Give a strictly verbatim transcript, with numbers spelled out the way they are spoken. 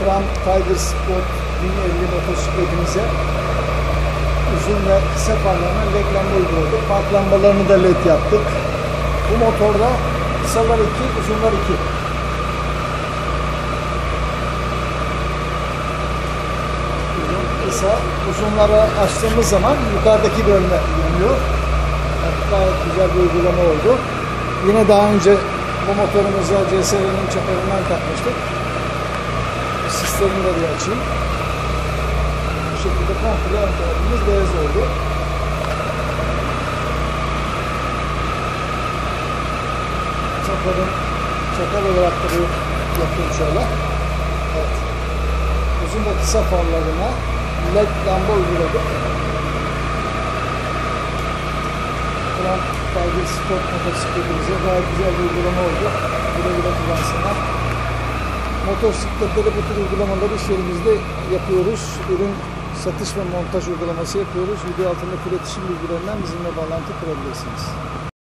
Trump Tiger Sport bin elli motosikletimize uzun ve kısa farlarına led lamba uyguladık. Park lambalarını da led yaptık. Bu motorda kısalar iki, uzunlar iki. Uzun, kısa, uzunları açtığımız zaman yukarıdaki bölme yanıyor. Yani gayet güzel bir uygulama oldu. Yine daha önce bu motorumuza C S R'nin çaplarından takmıştık. Sistemini de bir açayım. Bu şekilde komple ön tarafımız beyaz oldu. Çaparın çapar olarak da bir yapıyorum şöyle. Evet. Uzun ve kısa farlarına led lamba uyguladık. Trump Tiger Sport motosikletimize gayet güzel bir uygulama oldu. Güle güle kullansınlar. Motosikletlere bu tür uygulamaları iş yerimizde yapıyoruz. Ürün satış ve montaj uygulaması yapıyoruz. Video altındaki iletişim bilgilerinden bizimle bağlantı kurabilirsiniz.